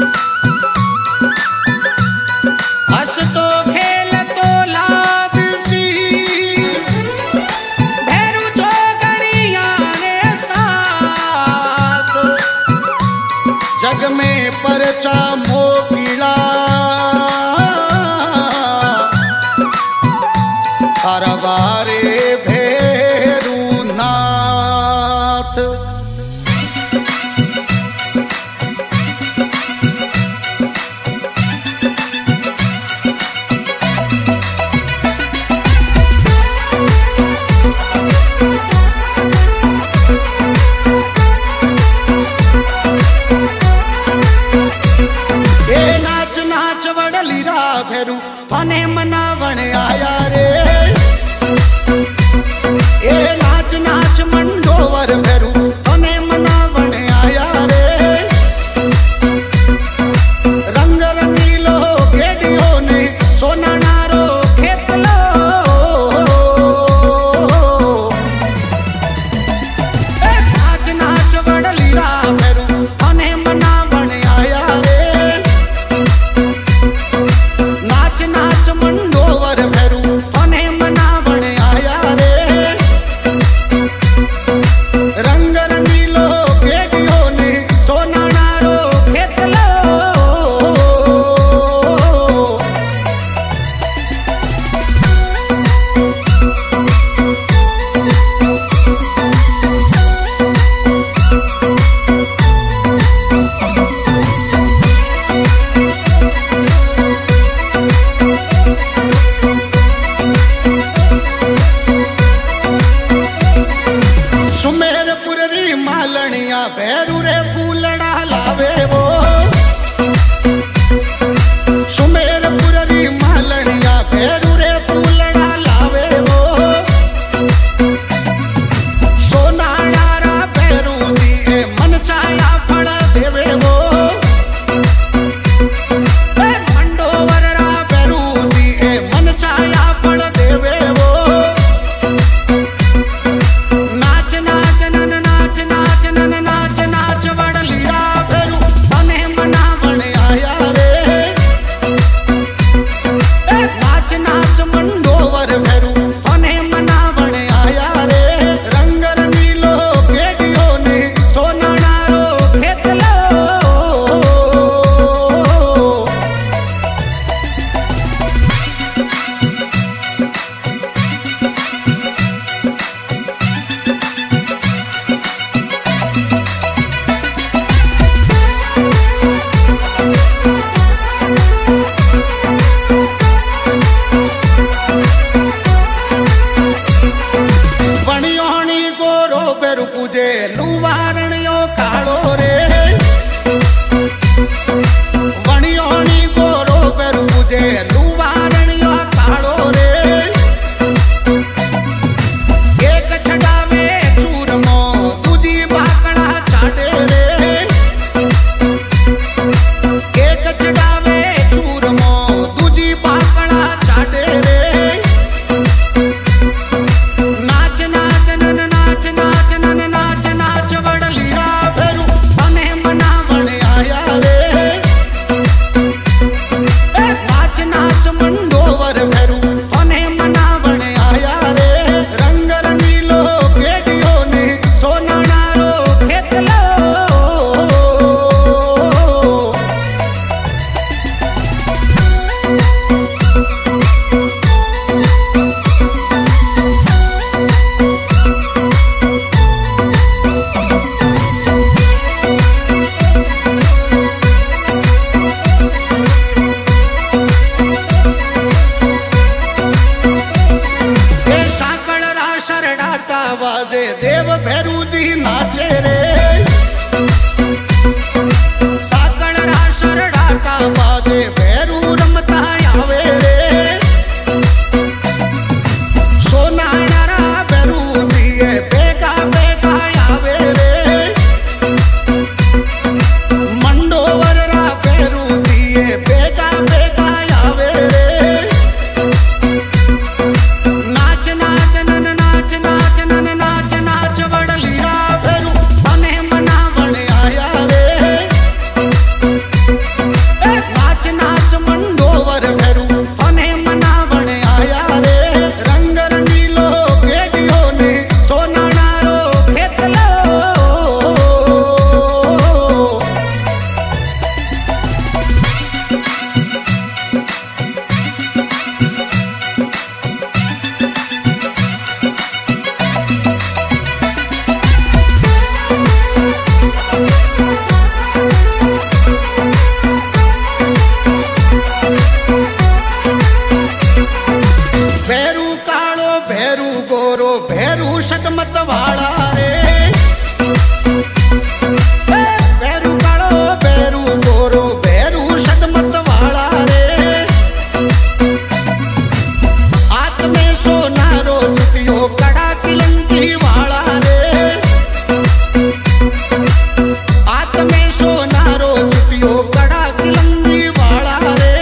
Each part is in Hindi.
हंसतो खेलतो लादसी भैरू जोगणिया ने साथ जग में परचा मोकिला हरवारे भैरू नाथ। भैरू थाने मनावण आया रे ए नाच नाच मंडोवर भैरू थाने मनावण आया रे रंग रंगीलो गेडियो ने सोना नारो खेतलो ए नाच नाच वडलीरा भैरू थाने मनावण आया रे नाच नाच मंडोवर भैरू थाने मनावण आया रे रंग रंगीलो गेडियो ने सोना नारो खेतलो सुमेरपुर री मालनिया भैरू रे फूलड़ा लावे वो सुमेरपुर री मालनिया भैरू रे फूलड़ा लावे वो सोना नारा भैरू दिए मन चाया फल देवे वो मंडोवर रा भैरू दिए मन चाया फल देवे वो नाच नाच नन नाच नाच नन नाच नाच वडलीरा भैरू थाने मनावण आया रे नाच नाच मंडोवर भैरू थाने मनावण आया रे रंग रंगीलो गेडियो ने सोना नारो खेतलो वणियोणी गोरो बेरू पूजे लुवारणियो काळो रे वणियोणी गोरो बेरू पूजे लुवारणियो काळो रे एक छडावे चूरमो दूजी बाकड़ा चाडे रे एक छडावे चूरमो दूजी बाकड़ा चाडे रे नाच नाच नन नाच नाच नन नाच नाच वडलीरा भैरू थाने मनावण आया रे नाच नाच मंडोवर भैरू थाने मनावण आया रे रंग रंगीलो गेडियो ने सोना नारो खेतलो साकड़ रा सरडाटा वाजे देव भैरू जी नाचे रे साकड़ रा सरडाटा वाजे भैरू रमता आवे रे सोना नारा भैरू दिए बेगा बेगा आवे रे मंडोवर रा भैरू दिए बेगा बेगा आवे रे नाच नाच नन नाच नाच नन नाच नाच वडलीरा भैरू गोरो भैरू शतमत वाला रे। भैरू कालो भैरू गोरो भैरू शतमत वाला रे। हाथ में सोनारो जुतियो कड़ा किलंकी वाला रे। हाथ में सोनारो जुतियो कड़ा किलंकी वाला रे।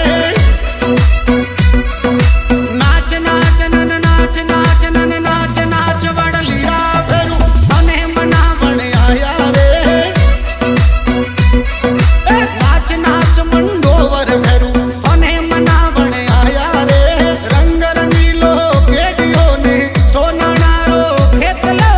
नाच नाच नन नाच नाच नन नाच नाच वड़लिया भैरू मने मनावण आया रे। नाच नाच मंडोवर भैरू मने मनावण आया रे। रंग रंगीलो केडियो ने सोनारो खेतलो।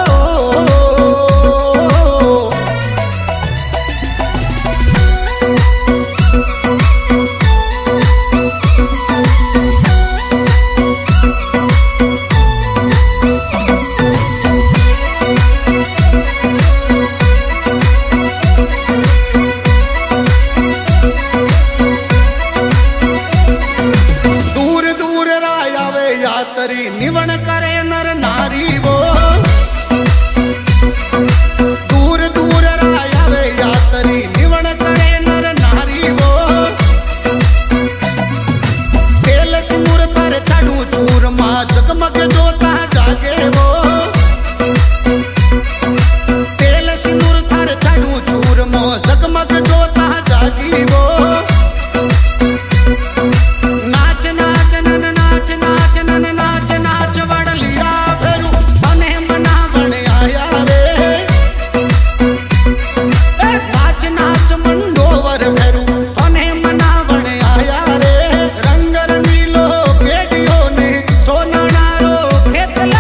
दूर दूर रायावे यात्री निवण करे नर नारी वो। दूर दूर रायावे यात्री निवण करे नर नारी वो। तेल सिंदूर तर चढ़ू चूरमा जगमग जोता जागे वो। तेल सिंदूर तर चढ़ू चूरमो जगमग जोता जागी वो। नाच नाच नन नाच नाच नन नाच नाच वड़लिया भैरू मने मनावण आया रे। नाच नाच मंडोवर भैरू मने मनावण आया रे। रंग रंगीलो केडियो ने सोनारो खेतलो।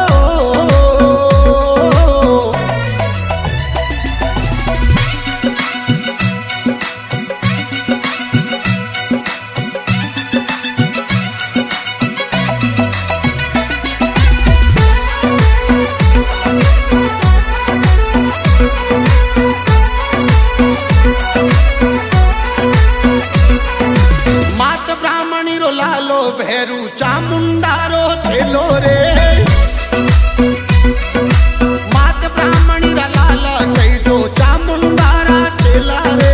मात ब्राह्मणी रो लालो भैरू चामुंडारो छेलो रे। मात ब्राह्मणी रा लाला कई जो चामुंडारा छेला रे।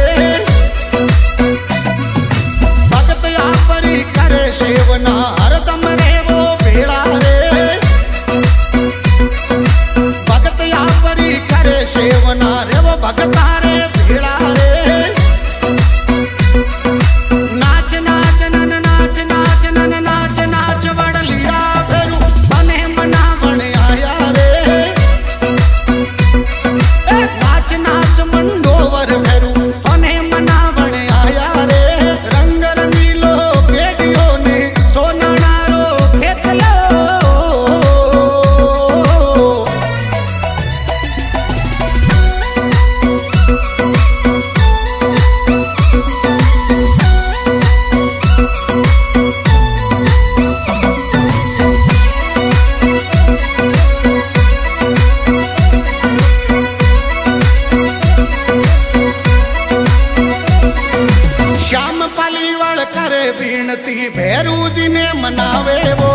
भगत आपरी करे सेवना हरदम रे वो भेड़ा रे। भगत आपरी करे सेवना रे वो भगता रे भेड़ा रे। नाच नाच नन नाच नाच नन नाच नाच वड़लिया भैरू मने मनावण आया रे। नाच नाच मंडोवर भैरू मने मनावण आया रे। रंग रंगीलो केडियो ने सोनारो खेतलो। श्याम पालीवाल करे बीनती भैरू जी ने मनावे वो।